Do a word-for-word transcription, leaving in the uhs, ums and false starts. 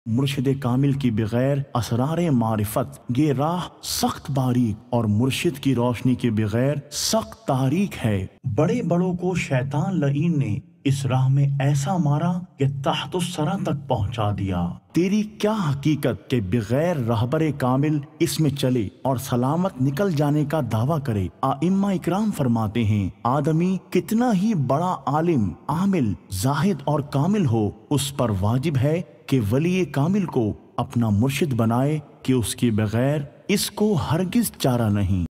मुर्शिद कामिल की बगैर असरार मारिफत ये राह सख्त बारीक और मुर्शिद की रोशनी के बगैर सख्त तारीक है। बड़े बड़ों को शैतान लईन ने इस राह में ऐसा मारा कि तहतुस्सरा तक पहुंचा दिया। तेरी क्या हकीकत के बगैर रहबर कामिल इसमें चले और सलामत निकल जाने का दावा करे। आइम्मा इकराम फरमाते हैं, आदमी कितना ही बड़ा आलिम, आमिल, जाहिद और कामिल हो, उस पर वाजिब है कि वली कामिल को अपना मुर्शिद बनाए कि उसके बगैर इसको हरगिज चारा नहीं।